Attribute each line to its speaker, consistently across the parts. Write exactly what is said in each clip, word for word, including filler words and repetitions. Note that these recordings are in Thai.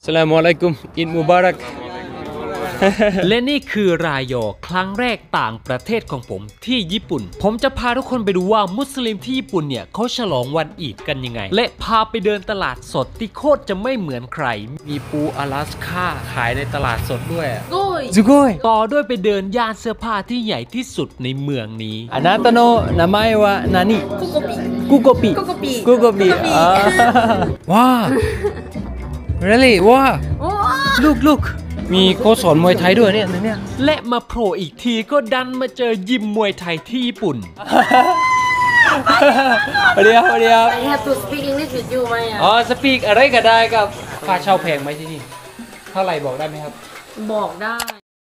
Speaker 1: สลามุอะลัยกุมอิดมุบารัก
Speaker 2: และนี่คือรายอครั้งแรกต่างประเทศของผมที่ญี่ปุ่นผมจะพาทุกคนไปดูว่ามุสลิมที่ญี่ปุ่นเนี่ยเขาฉลองวันอีดกันยังไงและพาไปเดินตลาดสดที่โคตรจะไม่เหมือนใครมีปูอลาสก้าขายในตลาดสดด้วย
Speaker 1: ซุโกย
Speaker 2: ต่อด้วยไปเดินย่านเสื้อผ้าที่ใหญ่ที่สุดในเมืองนี้
Speaker 1: อานาตโนะนามายะนานิ
Speaker 3: กุโกปิ
Speaker 1: กุโกปิ
Speaker 3: กุโกปิ
Speaker 1: กุโกปิว้า really ว้า look lookมีโค้ชสอนมวยไทยด้วยเนี่ยเนี่ย
Speaker 2: และมาโผล่อีกทีก็ดันมาเจอยิมมวยไทยที่ญี่ปุ่น
Speaker 1: เดี๋ยวเดี๋ยว
Speaker 3: I have to speak English with you ไหม
Speaker 1: อ๋อ speak อะไรก็ได้ครับค่าเช่าแพงไหมที่นี่เท่าไหร่บอกได้ไหมครับ
Speaker 3: บอกได้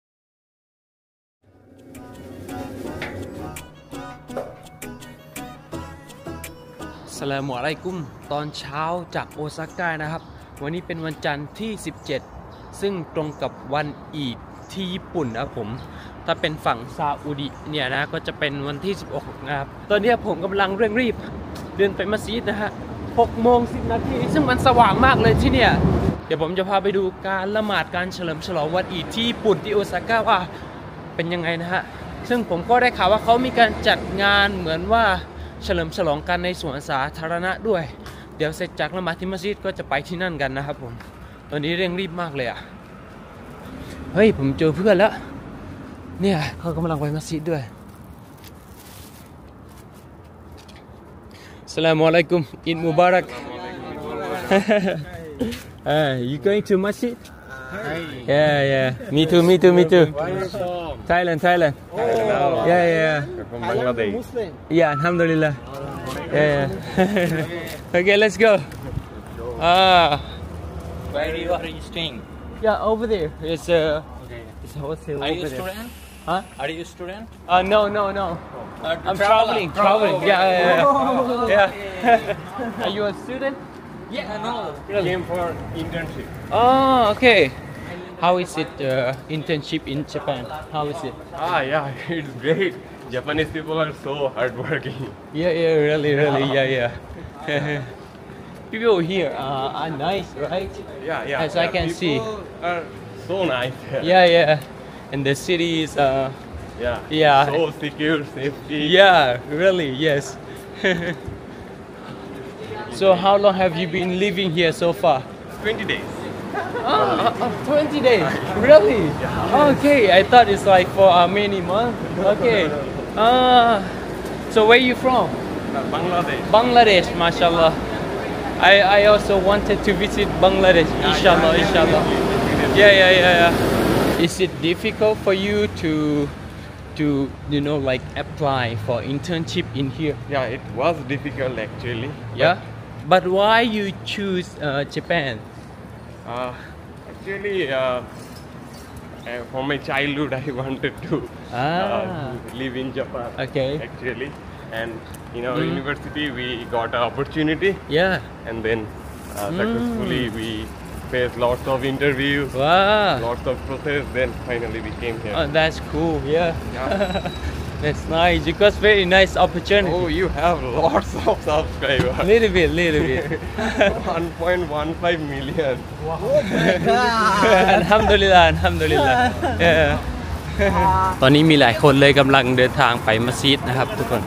Speaker 1: สลามุอะลัยกุมตอนเช้าจากโอซาก้านะครับวันนี้เป็นวันจันทร์ที่สิบเจ็ดซึ่งตรงกับวันอีดที่ญี่ปุ่นนะครับผมถ้าเป็นฝั่งซาอุดิเนี่ยนะก็จะเป็นวันที่สิบหกนะครับตอนนี้ผมกำลังเร่งรีบเดินไปมัสยิดนะฮะหกโมงสิบนาทีซึ่งมันสว่างมากเลยที่เนี่ยเดี๋ยวผมจะพาไปดูการละหมาดการเฉลิมฉลองวันอีดที่ญี่ปุ่นที่โอซาก้าว่าเป็นยังไงนะฮะซึ่งผมก็ได้ข่าวว่าเขามีการจัดงานเหมือนว่าเฉลิมฉลองกันในสวนสาธารณะด้วยเดี๋ยวเสร็จจากละหมาดที่มัสยิดก็จะไปที่นั่นกันนะครับผมตอนนี้เร่งรีบมากเลยอ่ะเฮ้ยผมเจอเพื่อนแล้วเนี่ยเขากำลังไปมัสยิดด้วยสลามุอะลัยกุมอิดมุบารักเอ้ย you going to masjid yeah yeah me too me too me too Thailand Thailand yeah yeah
Speaker 4: from Bangladesh
Speaker 1: yeah alhamdulillah yeah yeah okay let's go ah
Speaker 4: where you are you staying
Speaker 1: yeah over there it's a
Speaker 4: okay
Speaker 1: it's a hotel
Speaker 4: are you
Speaker 1: over
Speaker 4: a student
Speaker 1: there huh
Speaker 4: are you a student
Speaker 1: uh no no no
Speaker 4: uh,
Speaker 1: I'm traveling traveling yeah yeah yeah, yeah. Are you a student
Speaker 4: yeah no really came for internship
Speaker 1: oh okay how is it uh, internship in Japan how is it
Speaker 4: ah yeah it's great Japanese people are so hardworking
Speaker 1: yeah yeah really really yeah yeah people here uh, are nice right
Speaker 4: yeah yeah
Speaker 1: as
Speaker 4: yeah,
Speaker 1: I can
Speaker 4: people
Speaker 1: see
Speaker 4: are so nice
Speaker 1: yeah yeah and the city is uh
Speaker 4: yeah
Speaker 1: yeah
Speaker 4: so secure safety
Speaker 1: yeah really yes so how long have you been living here so far
Speaker 4: twenty days
Speaker 1: oh, oh twenty days really yeah. Okay I thought it's like for uh, many months okay uh, so where you from
Speaker 4: uh, Bangladesh
Speaker 1: Bangladesh mashallah I I also wanted to visit Bangladesh
Speaker 4: yeah,
Speaker 1: inshallah
Speaker 4: yeah,
Speaker 1: inshallah yeah yeah yeah yeah is it difficult for you to to you know like apply for internship in here
Speaker 4: yeah it was difficult actually
Speaker 1: yeah but why you choose uh, Japan
Speaker 4: uh, actually uh, uh, from my childhood I wanted to
Speaker 1: ah.
Speaker 4: uh, live in Japan
Speaker 1: okay
Speaker 4: actually and in our
Speaker 1: mm.
Speaker 4: university we got an opportunity
Speaker 1: yeah
Speaker 4: and then uh, successfully mm. we faced lots of interviews
Speaker 1: wow
Speaker 4: lots of process then finally we came here
Speaker 1: oh that's cool yeah,
Speaker 4: yeah.
Speaker 1: That's nice because very nice opportunity
Speaker 4: oh you have lots of subscribers
Speaker 1: little bit little bit
Speaker 4: one point one five million
Speaker 1: wow alhamdulillah alhamdulillah yeah ตอนนี้มีหลายคนเลยกำลังเดินทางไปมัสยิดนะครับทุกคน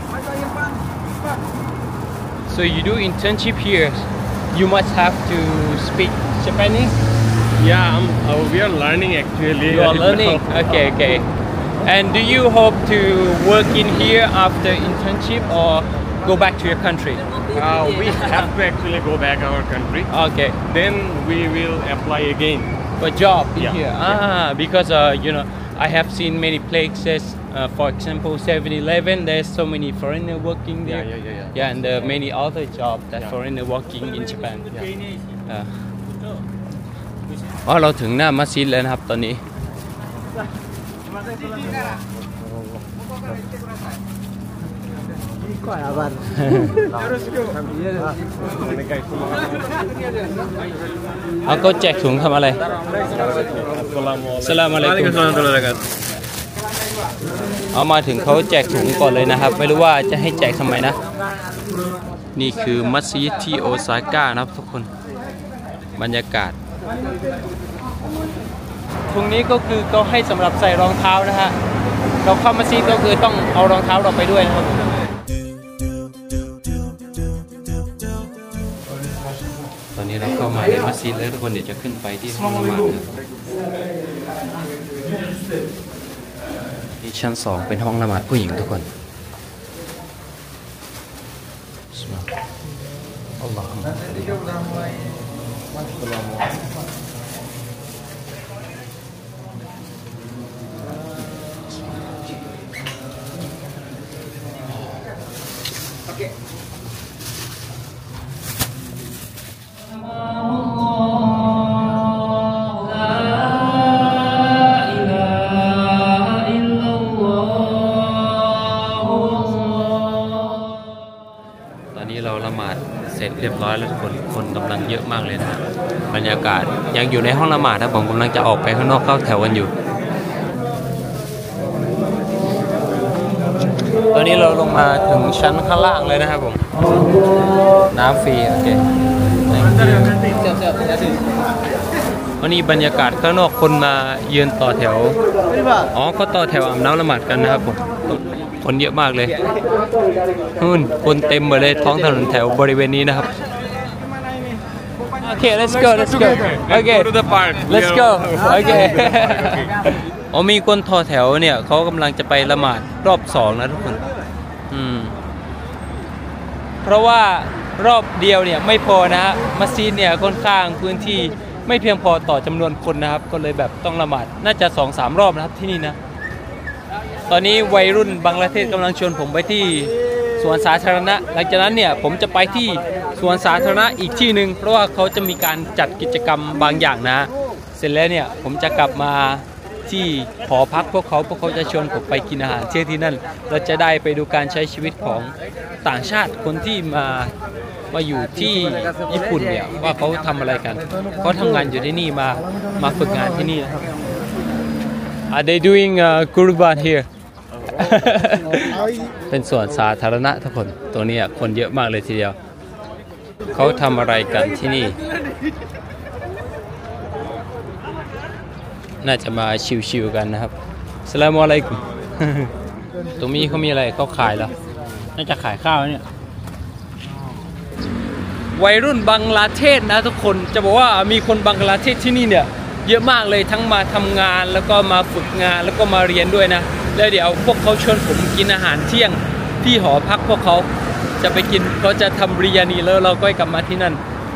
Speaker 1: so you do internship here you must have to speak Japanese
Speaker 4: yeah um, uh, we are learning actually
Speaker 1: you are learning okay okay and do you hope to work in here after internship or go back to your country
Speaker 4: uh, we have to actually go back our country
Speaker 1: okay
Speaker 4: then we will apply again
Speaker 1: for job in
Speaker 4: yeah.
Speaker 1: here ah yeah. because uh, you know I have seen many places uh, for example seven eleven there's so many foreigner working there
Speaker 4: yeah yeah yeah yeah,
Speaker 1: yeah and uh, many other jobs that yeah. foreigner working in Japan yeah. uh. อ๋อเราถึงหน้ามัสยิดแล้วนะครับตอนนี้เอาก็แจกถุงทำอะไรสลามอะไรกุมเอามาถึงเขาแจกถุงก่อนเลยนะครับไม่รู้ว่าจะให้แจกทำไมนะนี่คือมัสยิดที่โอซาก้านะครับทุกคนบรรยากาศถุงนี้ก็คือเขาให้สำหรับใส่รองเท้านะฮะเราเข้ามัสยิดก็คือต้องเอารองเท้าเราไปด้วยนะครับตอนนี้เราเข้ามาในมัสยิดแล้วทุกคนเดี๋ยวจะขึ้นไปที่ห้องละหมาดที่ชั้นสองเป็นห้องละหมาดผู้หญิงทุกคนอัลลอฮฺเราละหมาดเสร็จเรียบร้อยแล้วทุกคนคนกำลังเยอะมากเลยนะบรรยากาศยังอยู่ในห้องละหมาดนะผมกำลังจะออกไปข้างนอกเข้าแถวกันอยู่ตอนนี้เราลงมาถึงชั้นข้างล่างเลยนะครับผมน้ำฟรีโอเควันนี้บรรยากาศข้างนอกคนมายืนต่อแถวอ๋อก็ต่อแถวอาบน้ำละหมาดกันนะครับผมคนเยอะมากเลยนู่นคนเต็มหมดเลยท้องถนนแถวบริเวณนี้นะครับโอเค let's go let's go โอเค let's go โอเคอ๋อมีคนต่อแถวเนี่ยเขากำลังจะไปละหมาดรอบสองนะทุกคนอืมเพราะว่ารอบเดียวเนี่ยไม่พอนะฮะมัสยิดเนี่ยค่อนข้างพื้นที่ไม่เพียงพอต่อจำนวนคนนะครับก็เลยแบบต้องละหมาดน่าจะ สองสาม รอบนะครับที่นี่นะตอนนี้วัยรุ่นบังกลาเทศกำลังชวนผมไปที่สวนสาธารณะหลังจากนั้นเนี่ยผมจะไปที่สวนสาธารณะอีกที่หนึ่งเพราะว่าเขาจะมีการจัดกิจกรรมบางอย่างนะเสร็จแล้วเนี่ยผมจะกลับมาที่หอพักพวกเขาพวกเขาจะชวนผมไปกินอาหารเที่ยงที่นั่นเราจะได้ไปดูการใช้ชีวิตของต่างชาติคนที่มามาอยู่ที่ญี่ปุ่นเนี่ยว่าเขาทำอะไรกันเขาทำงานอยู่ที่นี่มามาฝึกงานที่นี่นะครับ Are they doing uh, Kurban here เป็นสวนสาธารณะทุกคนตัวนี้คนเยอะมากเลยทีเดียวเขาทำอะไรกันที่นี่น่าจะมาชิวๆกันนะครับอัสสลามุอะลัยกุม ตรงนี้เขามีอะไรเขาขายแล้วน่าจะขายข้าวเนี่ยวัยรุ่นบังกลาเทศนะทุกคนจะบอกว่ามีคนบังกลาเทศที่นี่เนี่ยเยอะมากเลยทั้งมาทำงานแล้วก็มาฝึกงานแล้วก็มาเรียนด้วยนะแล้วเดี๋ยวพวกเขาชวนผมกินอาหารเที่ยงที่หอพักพวกเขาจะไปกินเขาจะทำบิริยานีแล้วเราก็กลับมาที่นั่น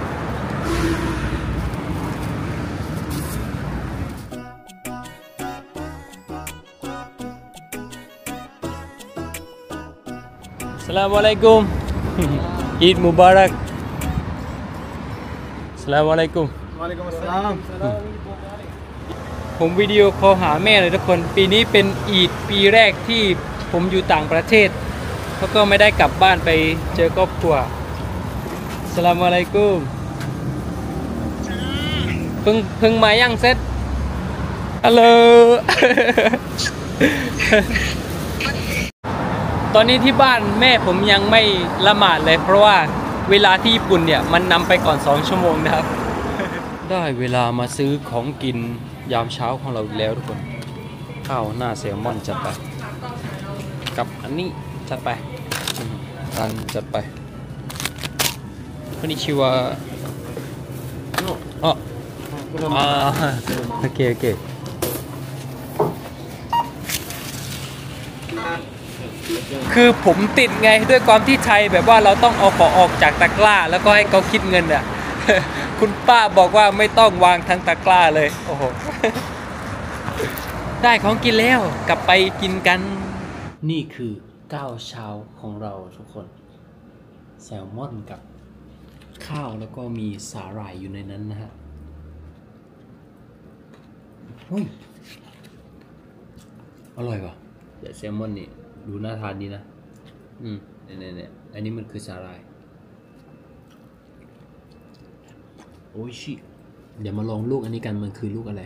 Speaker 1: อัสสลามุอะลัยกุม อีดมุบารักอัสสลามุอะลัยกุมวะอะลัยกุมอัสสลามผมวิดีโอคอลหาแม่เลยทุกคนปีนี้เป็นอีดปีแรกที่ผมอยู่ต่างประเทศแล้วก็ไม่ได้กลับบ้านไปเจอครอบครัวอัสสลามุอะลัยกุมเพิ่งเพิ่งมายังเซตฮัลโหล ตอนนี้ที่บ้านแม่ผมยังไม่ละหมาดเลยเพราะว่าเวลาที่ญี่ปุ่นเนี่ยมันนำไปก่อนสองชั่วโมงนะครับ ได้เวลามาซื้อของกินยามเช้าของเราอีกแล้วทุกคนข้าวหน้าแซลมอนจัดไปกับอันนี้จัดไปอันจัดไปคนนี้ชื่อว่าอ๋ออ่าโอเคโอเคคือผมติดไงด้วยความที่ไทยแบบว่าเราต้องเอาของออกจากตะกร้าแล้วก็ให้เขาคิดเงินอ่ะ คุณป้าบอกว่าไม่ต้องวางทั้งตะกร้าเลยโอ้โห ได้ของกินแล้วกลับไปกินกันนี่คือก้าวเช้าของเราทุกคนแซลมอนกับข้าวแล้วก็มีสาหร่ายอยู่ในนั้นนะฮะเฮ้ยอร่อยว่ะเดี๋ยวแซลมอนนี่ดูน่าทานดีนะอืมเนี่ยเนี่ยอันนี้มันคือสาหร่ายโอ้ยชิเดี๋ยวมาลองลูกอันนี้กันมันคือลูกอะไร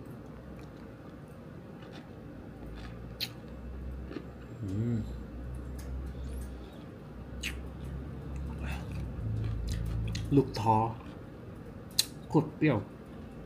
Speaker 1: อืมลูกท้อโคตรเปรี้ยว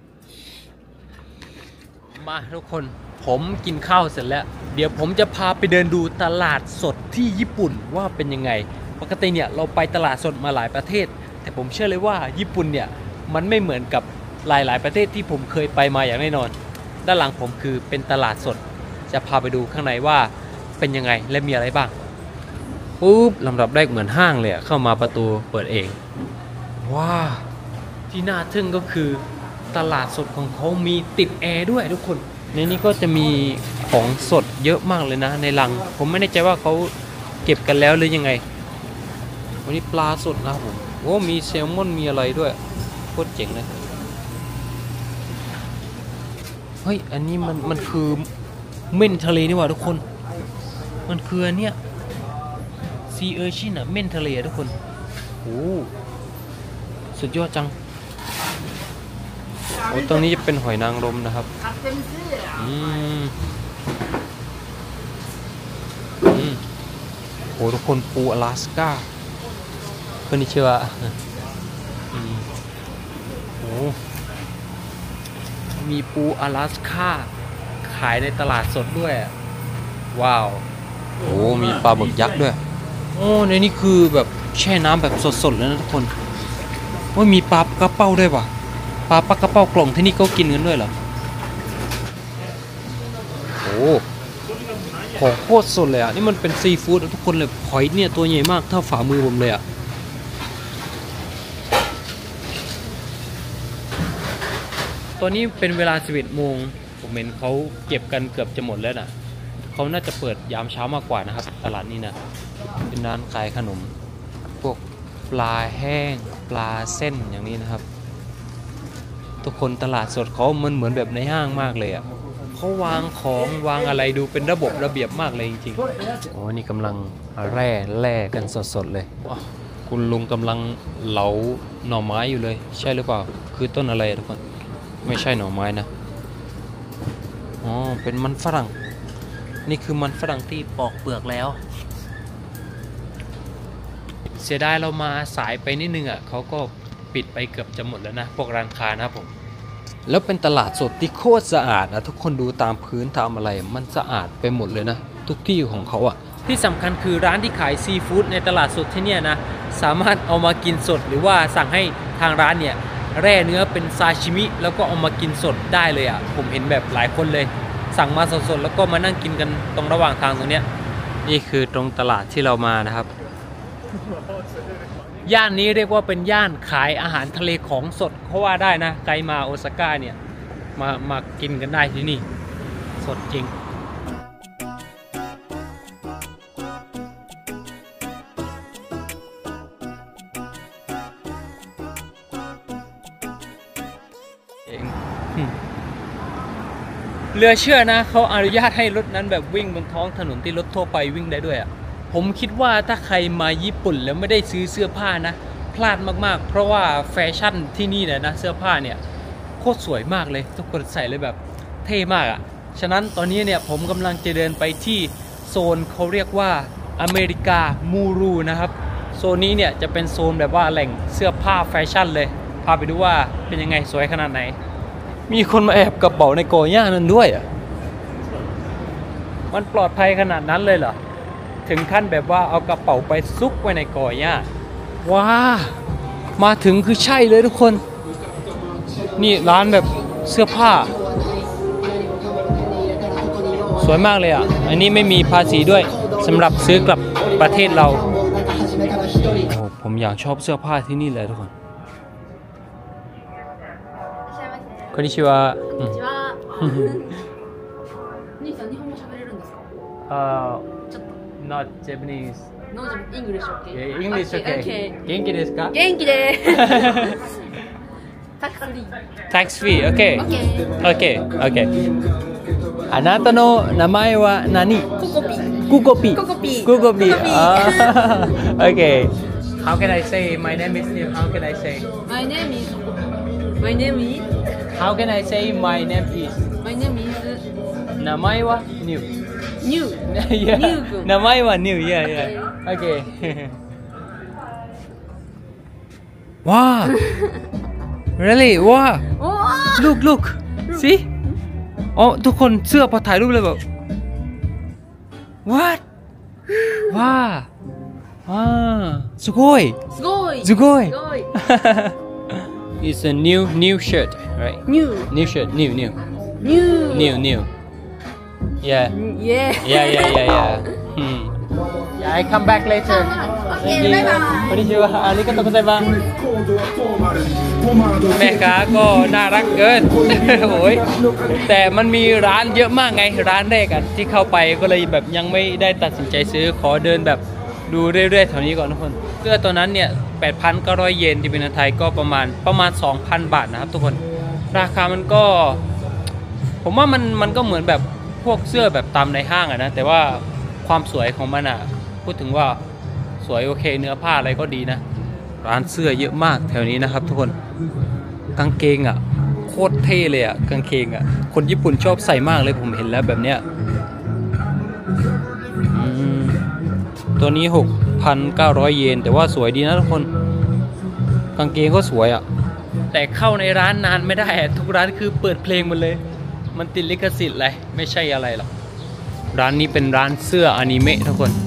Speaker 1: มาทุกคนผมกินข้าวเสร็จแล้วเดี๋ยวผมจะพาไปเดินดูตลาดสดที่ญี่ปุ่นว่าเป็นยังไงปกติเนี่ยเราไปตลาดสดมาหลายประเทศแต่ผมเชื่อเลยว่าญี่ปุ่นเนี่ยมันไม่เหมือนกับหลายๆประเทศที่ผมเคยไปมาอย่างแน่นอนด้านหลังผมคือเป็นตลาดสดจะพาไปดูข้างในว่าเป็นยังไงและมีอะไรบ้างปุ๊บลำดับแรกเหมือนห้างเลยเข้ามาประตูเปิดเองว้าที่น่าทึ่งก็คือตลาดสดของเขามีติดแอร์ด้วยทุกคนในนี้ก็จะมีของสดเยอะมากเลยนะในลังผมไม่แน่ใจว่าเขาเก็บกันแล้วหรือยังไงวันนี้ปลาสดนะครับผมโอ้มีแซลมอนมีอะไรด้วยโคตรเจ๋งเลยเฮ้ยอันนี้มันมันคือเม่นทะเลนี่หว่าทุกคนมันคืออันเนี้ยซีเออร์ชินอะเม่นทะเลทุกคนโอ้สุดยอดจังโอ้ตรงนี้จะเป็นหอยนางรมนะครับอืมอืมโอ้ทุกคนปูอลาสก้าคนนี้เชื่ออืมโอ้มีปูอลาสก้าขายในตลาดสดด้วยว้าวโอ้มีปลาหมึกยักษ์ด้วยโอ้ในนี้คือแบบแช่น้ำแบบสดๆเลยนะทุกคนว่ามีปลากระเป้าด้วยป่ะปลาปลากระเป้ากล่องที่นี่เขากินกันด้วยเหรอโอ้ของโคตรสดเลยอ่ะนี่มันเป็นซีฟู้ดทุกคนเลยหอยเนี่ยตัวใหญ่มากเท่าฝ่ามือผมเลยอ่ะตอนนี้เป็นเวลาสิบเอ็ดโมงผมเห็นเขาเก็บกันเกือบจะหมดแล้วนะเขาน่าจะเปิดยามเช้ามากกว่านะครับตลาดนี้นะเป็นร้านขายขนมพวกปลาแห้งปลาเส้นอย่างนี้นะครับทุกคนตลาดสดเขามันเหมือนแบบในห้างมากเลยอ่ะเขาวางของวางอะไรดูเป็นระบบระเบียบมากเลยจริงๆโอ้นี่กำลังแร่แร่กันสดๆเลยคุณลุงกำลังเหลาหน่อไม้อยู่เลยใช่หรือเปล่าคือต้นอะไรทุกคนไม่ใช่หน่อไม้นะอ๋อเป็นมันฝรั่งนี่คือมันฝรั่งที่ปอกเปลือกแล้วเสียดายเรามาสายไปนิดนึงอ่ะเขาก็ปิดไปเกือบจะหมดแล้วนะพวกร้านค้านะครับผมแล้วเป็นตลาดสดที่โคตรสะอาดนะทุกคนดูตามพื้นตามอะไรมันสะอาดไปหมดเลยนะทุกที่ของเขาอ่ะที่สำคัญคือร้านที่ขายซีฟู้ดในตลาดสดที่เนี่ยนะสามารถเอามากินสดหรือว่าสั่งให้ทางร้านเนี่ยแร่เนื้อเป็นซาชิมิแล้วก็เอามากินสดได้เลยอ่ะผมเห็นแบบหลายคนเลยสั่งมาสดๆแล้วก็มานั่งกินกันตรงระหว่างทางตรงเนี้ยนี่คือตรงตลาดที่เรามานะครับย่านนี้เรียกว่าเป็นย่านขายอาหารทะเลของสดเขาว่าได้นะใครมาโอซาก้าเนี่ยมามากินกันได้ที่นี่สดจริงเองเรือเชื่อนะเขาอนุญาตให้รถนั้นแบบวิ่งบนท้องถนนที่รถทั่วไปวิ่งได้ด้วยอ่ะผมคิดว่าถ้าใครมาญี่ปุ่นแล้วไม่ได้ซื้อเสื้อผ้านะพลาดมากๆเพราะว่าแฟชั่นที่นี่เนี่ยนะเสื้อผ้าเนี่ยโคตรสวยมากเลยทุกคนใส่เลยแบบเท่มากอ่ะฉะนั้นตอนนี้เนี่ยผมกำลังจะเดินไปที่โซนเขาเรียกว่าอเมริกามูรูนะครับโซนนี้เนี่ยจะเป็นโซนแบบว่าแหล่งเสื้อผ้าแฟชั่นเลยพาไปดูว่าเป็นยังไงสวยขนาดไหนมีคนมาแอบกระเป๋าในกอหญ้านั้นด้วยอ่ะมันปลอดภัยขนาดนั้นเลยเหรอถึงขั้นแบบว่าเอากระเป๋าไปซุกไว้ในกอหญ้าว้ามาถึงคือใช่เลยทุกคนนี่ร้านแบบเสื้อผ้าสวยมากเลยอ่ะอันนี้ไม่มีภาษีด้วยสำหรับซื้อกลับประเทศเราโอ้ผมอยากชอบเสื้อผ้าที่นี่เลยทุกคนこんにちは。
Speaker 3: こんにちは。兄さん日本語喋れるんですか？
Speaker 1: あ、
Speaker 3: ちょっと。
Speaker 1: not Japanese.
Speaker 3: No English OK。
Speaker 1: Yeah, English okay. 元気ですか？
Speaker 3: 元気です。タクシー。
Speaker 1: Tax free. Okay.
Speaker 3: OK。
Speaker 1: Okay. Okay. あなたの名前は何？
Speaker 3: ココピ。
Speaker 1: ココピ。
Speaker 3: ココピ。
Speaker 1: ココピ。あー Okay. How can I say my name is new? How can I say?
Speaker 3: My name is. My name is.
Speaker 1: How can I say my name is?
Speaker 3: My name is.
Speaker 1: 名前は new.
Speaker 3: New.
Speaker 1: Yeah.
Speaker 3: New 君。
Speaker 1: 名前は new. Yeah, yeah. Okay. Wow. Really? Wow.
Speaker 3: Oh.
Speaker 1: Look, look. See? อ๋อทุกคนเสื้อพอถ่ายรูปเลยแบบ what ว้าว้าすごい
Speaker 3: すごい
Speaker 1: すごい
Speaker 3: すごい
Speaker 1: it's a new new shirt right
Speaker 3: New
Speaker 1: new shirt new new
Speaker 3: New
Speaker 1: new new yeah
Speaker 3: Yeah
Speaker 1: yeah yeah yeah yeah hmm yeah I come back later
Speaker 3: Okay bye bye
Speaker 1: こんにちはありがとうございますแม่ค้าก็น่ารักเกิน โอ้ยแต่มันมีร้านเยอะมากไงร้านแรกอะที่เข้าไปก็เลยแบบยังไม่ได้ตัดสินใจซื้อขอเดินแบบดูเรื่อยๆแถวนี้ก่อนทุกคนเสื้อตัวนั้นเนี่ย แปดพันเก้าร้อย เยนที่เป็นเงินไทยก็ประมาณประมาณ สองพัน บาทนะครับทุกคนราคามันก็ผมว่ามันมันก็เหมือนแบบพวกเสื้อแบบตามในห้างอะนะแต่ว่าความสวยของมันอะพูดถึงว่าสวยโอเคเนื้อผ้าอะไรก็ดีนะร้านเสื้อเยอะมากแถวนี้นะครับทุกคนกางเกงอ่ะโคตรเท่เลยอ่ะกางเกงอ่ะคนญี่ปุ่นชอบใส่มากเลยผมเห็นแล้วแบบเนี้ยตัวนี้ หกพันเก้าร้อย เยนแต่ว่าสวยดีนะทุกคนกางเกงก็สวยอ่ะแต่เข้าในร้านนานไม่ได้ทุกร้านคือเปิดเพลงหมดเลยมันติดลิขสิทธิ์อะไรไม่ใช่อะไรหรอกร้านนี้เป็นร้านเสื้ออนิเมะทุกคน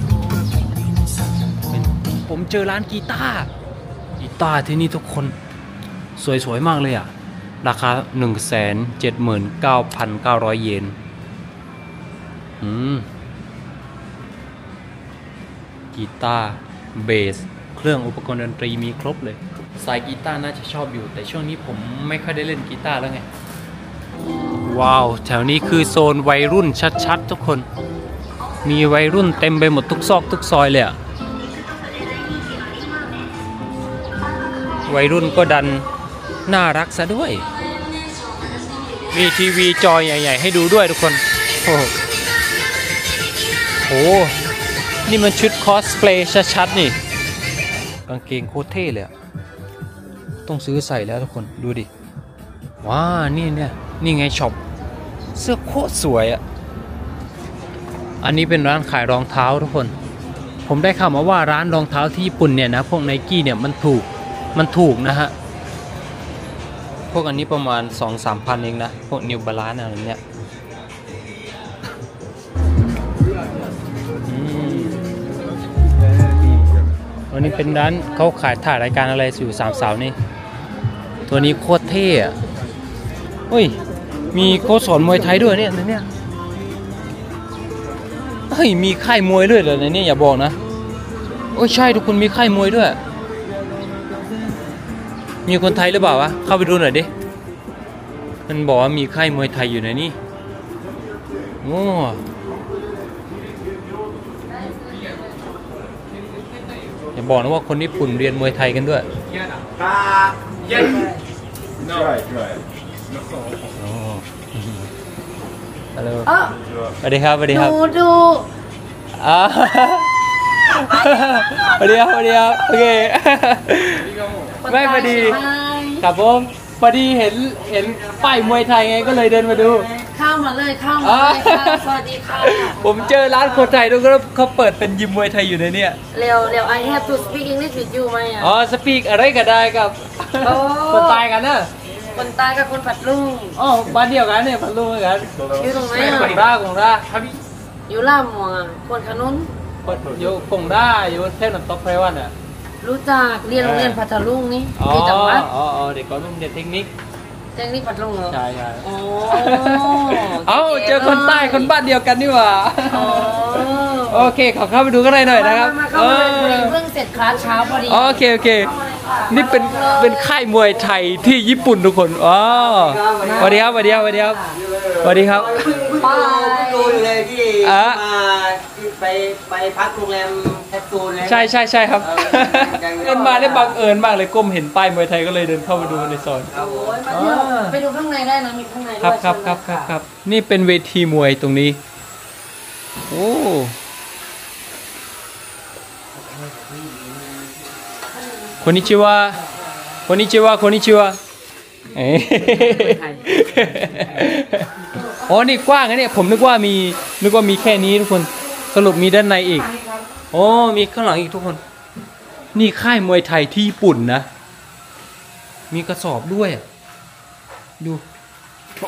Speaker 1: ผมเจอร้านกีตาร์กีตาร์ที่นี่ทุกคนสวยๆมากเลยอ่ะราคา หนึ่งแสนเจ็ดหมื่นเก้าพันเก้าร้อย เยนอืมกีตาร์เบสเครื่องอุปกรณ์ดนตรีมีครบเลยสายกีตาร์น่าจะชอบอยู่แต่ช่วงนี้ผมไม่ค่อยได้เล่นกีตาร์แล้วไงว้าวแถวนี้คือโซนวัยรุ่นชัดๆทุกคนมีวัยรุ่นเต็มไปหมดทุกซอกทุกซอยเลยอ่ะวัยรุ่นก็ดันน่ารักซะด้วยมีทีวีจอใหญ่ๆให้ดูด้วยทุกคนโอ้โหนี่มันชุดคอสเพลย์ชัดๆนี่กางเกงโคตรเท่เลยต้องซื้อใส่แล้วทุกคนดูดิว้านี่เนี่ยนี่ไงช็อปเสื้อโคตรสวยอ่ะอันนี้เป็นร้านขายรองเท้าทุกคนผมได้ข่าวมาว่าร้านรองเท้าที่ญี่ปุ่นเนี่ยนะพวกไนกี้เนี่ยมันถูกมันถูกนะฮะพวกอันนี้ประมาณ สองถึงสาม พันเองนะพวกนิวบาลานซ์อะไรเนี้ยวันนี้เป็นร้านเขาขายถ่ายรายการอะไรอยู่สามสาวนี่ตัวนี้โคตรเท่อะเฮ้ยมีโค้ชสอนมวยไทยด้วยเนี่ยเนี่ยเฮ้ยมีค่ายมวยด้วยเหรอเนี่ยอย่าบอกนะโอ้ยใช่ทุกคนมีค่ายมวยด้วยมีคนไทยหรือเปล่าวะเข้าไปดูหน่อยดิมันบอกว่ามีค่ายมวยไทยอยู่ในนี่โอ้อย่าบอกนะว่าคนญี่ปุ่นเรียนมวยไทยกันด้วยฮัลโหลสวัสดีครับสวัสดีครับ
Speaker 3: ดูดู
Speaker 1: อ่าสวัสดีครับสวัสดีครับโอเคไม่พอดีครับผมพอดีเห็นเห็นป้ายมวยไทยไงก็เลยเดินมาดู
Speaker 3: เข้ามาเลยเข้ามาเลยค่ะสวัสดีค่ะ
Speaker 1: ผมเจอร้านคนไทยด้วยก็เขาเปิดเป็นยิมมวยไทยอยู่ในเนี้ย
Speaker 3: เร็วเร็ว I have to speak English with you ไหมอ่ะ
Speaker 1: อ๋อสปีกอะไรก็ได้ครับคนตายกันนะ
Speaker 3: คนตายกับคนผัดลุง
Speaker 1: อ๋อบ้านเดียวกันเนี่ยผัดลุงเหมือนกัน
Speaker 3: อยู่ตรงไหนอ่ะ
Speaker 1: กงร่ากงร่า
Speaker 3: อยู่ล่ามวงอ่ะคนขนุน
Speaker 1: อยู่กงร่าอยู่เทพน้ำตกไพรวันอ่ะ
Speaker 3: รู้จักเรียนโรงเรียนผัดลุงนี่
Speaker 1: ที่จังหวัดอ๋อเด็กก็โรงเรียนเทคนิค
Speaker 3: เทคนิคผัดลุงเหรอ
Speaker 1: ใช่ใช่
Speaker 3: โอ้
Speaker 1: เอ้าเจอคนใต้คนบ้านเดียวกันนี่หว่าโอเคขอเข้าไปดูกันหน่อยนะครับ
Speaker 3: เออเพิ่งเสร็จคลาสเช้าพอดี
Speaker 1: โอเคโอเคนี่เป็นเป็นค่ายมวยไทยที่ญี่ปุ่นทุกคนอ๋อสวัสดีครับสวัสดีครับสวัสดีครับสวัสดีครับ
Speaker 5: ไปดูอยู่เลยที่มาไปไปพักโรงแรมแคปซูลเลย
Speaker 1: ใช่ใช่ใช่ครับเดินมาได้บังเอิญมากเลยก้มเห็นป้ายมวยไทยก็เลยเดินเข้าไปดูในซอย
Speaker 3: ไปดูข้างในได้นะมีข้างในด้วย
Speaker 1: ครับครับครับครับครับนี่เป็นเวทีมวยตรงนี้โอ้คนนี้ชื่อว่าคนนี้ชื่อว่าคนนี้ชื่อว่าอ๋อนี่กว้างนะเนี่ยผมนึกว่ามีนึกว่ามีแค่นี้ทุกคนสรุปมีด้านในอีกโอ้มีข้างหลังอีกทุกคนนี่ค่ายมวยไทยที่ญี่ปุ่นนะมีกระสอบด้วยดู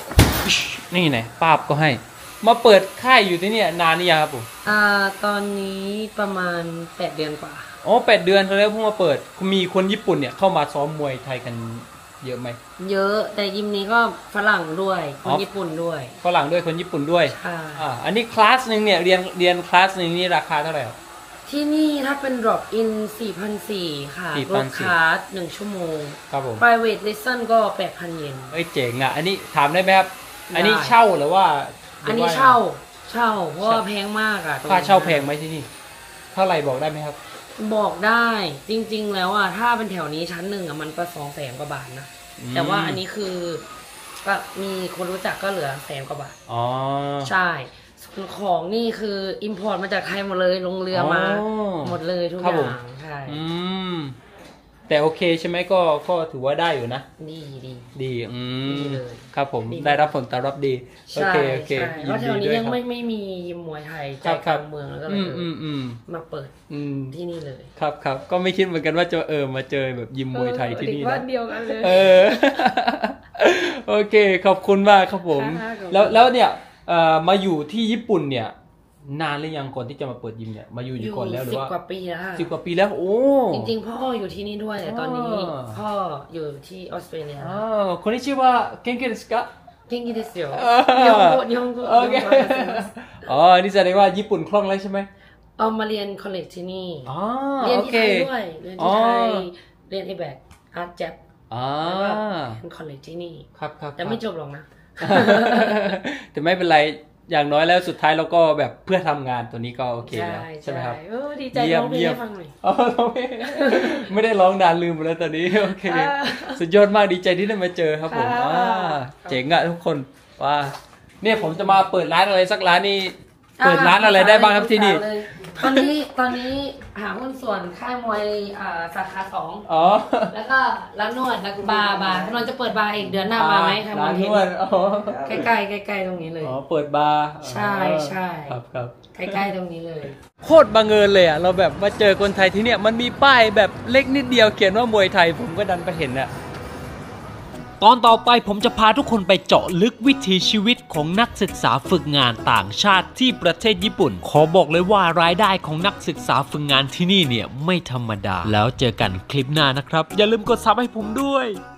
Speaker 1: นี่ไงป้าบก็ให้มาเปิดค่ายอยู่ที่นี่นานนี่ยังครับผม
Speaker 3: อ่าตอนนี้ประมาณแปดเดือนกว่า
Speaker 1: อ๋อแปดเดือนแล้วเพิ่งมาเปิดมีคนญี่ปุ่นเนี่ยเข้ามาซ้อมมวยไทยกันเยอะไหม
Speaker 3: เยอะแต่ยิมนี้ก็ฝรั่งด้วยคนญี่ปุ่นด้วย
Speaker 1: ฝรั่งด้วยคนญี่ปุ่นด้วย
Speaker 3: ใช่
Speaker 1: อ่าอันนี้คลาสหนึ่งเนี่ยเรียนเรียนคลาสหนึ่งนี่ราคาเท่าไหร่ครับ
Speaker 3: ที่นี่ถ้าเป็น drop in สี่พันสี่ร้อย ค่ะ
Speaker 1: สี่
Speaker 3: ร
Speaker 1: พั
Speaker 3: ถ
Speaker 1: นสี่
Speaker 3: คาร์ดหนึ่งชั่วโมง
Speaker 1: ครับผม
Speaker 3: private lesson ก็ แปดพัน เยน
Speaker 1: เอ้ยเจ๋งอ่ะอันนี้ถามได้ไหมครับ
Speaker 3: ได้
Speaker 1: อันนี้เช่าหรือว่า
Speaker 3: อันนี้เช่าเช่าเพราะว่าแพงมากอ่ะ
Speaker 1: ค่าเช่าแพงไหมที่นี่เท่าไหร่บอกได้ไหมครับ
Speaker 3: บอกได้จริงๆแล้วอ่ะถ้าเป็นแถวนี้ชั้นหนึ่งอ่ะมันก็สองแสนกว่าบาทนะแต่ว่าอันนี้คือก็มีคนรู้จักก็เหลือแสนกว่าบาท
Speaker 1: อ๋อ
Speaker 3: ใช่ส่วนของนี่คืออิมพอร์ตมาจากไทยหมดเลยลงเรือมา
Speaker 1: อ๋อ
Speaker 3: หมดเลยทุก
Speaker 1: ครั
Speaker 3: อบ
Speaker 1: ผ
Speaker 3: ย่าม งใช่
Speaker 1: อืมแต่โอเคใช่ไหมก็ก็ถือว่าได้อยู่นะ
Speaker 3: ดีดี
Speaker 1: ดีอื
Speaker 3: ดี
Speaker 1: ม
Speaker 3: เลย
Speaker 1: ครับผม
Speaker 3: ดี
Speaker 1: ได้รับผลตอบรับดีโอ
Speaker 3: ใช่
Speaker 1: เคโอเค
Speaker 3: ใช่เพราะแถวนี้ยังไม่ไม่มียิมมวยไทยใจ
Speaker 1: ครับ
Speaker 3: กลางเมืองแล้วก็เล
Speaker 1: อื
Speaker 3: ย
Speaker 1: มอืมอืม
Speaker 3: มาเปิด
Speaker 1: อืม
Speaker 3: ที่นี่เลย
Speaker 1: ครับครับก็ไม่คิดเหมือนกันว่าจะเออมาเจอแบบยิมมวยไทยที่นี่
Speaker 3: เด็กบ้า
Speaker 1: นะ
Speaker 3: นเดียวกันเลย
Speaker 1: เออ โอเคขอบคุณมากครับผม
Speaker 3: ค่ะขอบคุณ
Speaker 1: แล้วแล้วเนี่ยเอ่อมาอยู่ที่ญี่ปุ่นเนี่ย นานหรือยังก่อนที่จะมาเปิดยิมเนี่ยมาอยู่อยู่ก่อนแล้วหรือ
Speaker 3: สิบ
Speaker 1: ว่าก
Speaker 3: ว่าปีแล้วค่ะ
Speaker 1: สิบกว่าปีแล้วโอ้
Speaker 3: จริงๆพ่ออยู่ที่นี่ด้วยแต่ตอนนี้
Speaker 1: อ๋อ
Speaker 3: พ่ออยู่ที่ออสเตรเลีย
Speaker 1: อ๋อคนนี้ชื่อว่าเก่งเกですか
Speaker 3: เก่งですよ
Speaker 1: เออ
Speaker 3: 日本語日本語
Speaker 1: โอเคอ๋อนี่แสดงว่าญี่ปุ่นคล่องแล้วใช่ไหม
Speaker 3: เอามาเรียนคอลเลจที่นี่
Speaker 1: อ๋อ
Speaker 3: เรียน
Speaker 1: โอ
Speaker 3: ที่
Speaker 1: เค
Speaker 3: ไทยด้วยเรียนที่ไทยเรียนไอแบกอาร์ตแจ็บ
Speaker 1: อ่า
Speaker 3: แล้วก็เรียนคอลเลจที่นี่
Speaker 1: ครับครับ
Speaker 3: แต่ไม่จบหรอกนะ
Speaker 1: แต่ไม่เป็นไรอย่างน้อยแล้วสุดท้ายเราก็แบบเพื่อทำงานตัวนี้ก็โอเค
Speaker 3: ใช่
Speaker 1: แล้วใช่ไหมครับ
Speaker 3: เออดีใจ
Speaker 1: เยี่ยม
Speaker 3: ร้องเพลง
Speaker 1: เยี่ยม
Speaker 3: ให้ฟังหน่อย
Speaker 1: อ๋อเราไม่ ไม่ได้ร้องนานลืมไปแล้วตอนนี้โอเค
Speaker 3: อ่า
Speaker 1: สุดยอดมากดีใจที่ได้มาเจอครับผม
Speaker 3: ค่ะ
Speaker 1: อ่าเจ๋งอะทุกคนว่าเนี่ยผมจะมาเปิดร้านอะไรสักร้านนี่เปิดร้านอะไรได้บ้างครับที่นี่
Speaker 3: ตอนนี้ตอนนี้หาหุ้นส่วนค่ายมวยอ่าสาขาสอง
Speaker 1: อ๋อ
Speaker 3: แล้วก็ร้านนวดแล้วก็บาร์บาร์กำลังจะเปิดบาร์อีกเดือนหน้ามาไหมทำ
Speaker 1: ร้าน
Speaker 3: เห็
Speaker 1: นวดอ๋อ
Speaker 3: ใกล้ๆใกล้ๆตรงนี้เลย
Speaker 1: อ๋อเปิดบาร์
Speaker 3: ใช่ใช่
Speaker 1: ครับครับ
Speaker 3: ใกล้ๆตรงนี้เลย
Speaker 1: โคตรบังเอิญเลยอ่ะเราแบบมาเจอคนไทยที่เนี่ยมันมีป้ายแบบเล็กนิดเดียวเขียนว่ามวยไทยผมก็ดันไปเห็นอ่ะ
Speaker 2: ตอนต่อไปผมจะพาทุกคนไปเจาะลึกวิถีชีวิตของนักศึกษาฝึกงานต่างชาติที่ประเทศญี่ปุ่น ขอบอกเลยว่ารายได้ของนักศึกษาฝึกงานที่นี่เนี่ยไม่ธรรมดา แล้วเจอกันคลิปหน้านะครับ อย่าลืมกดซับให้ผมด้วย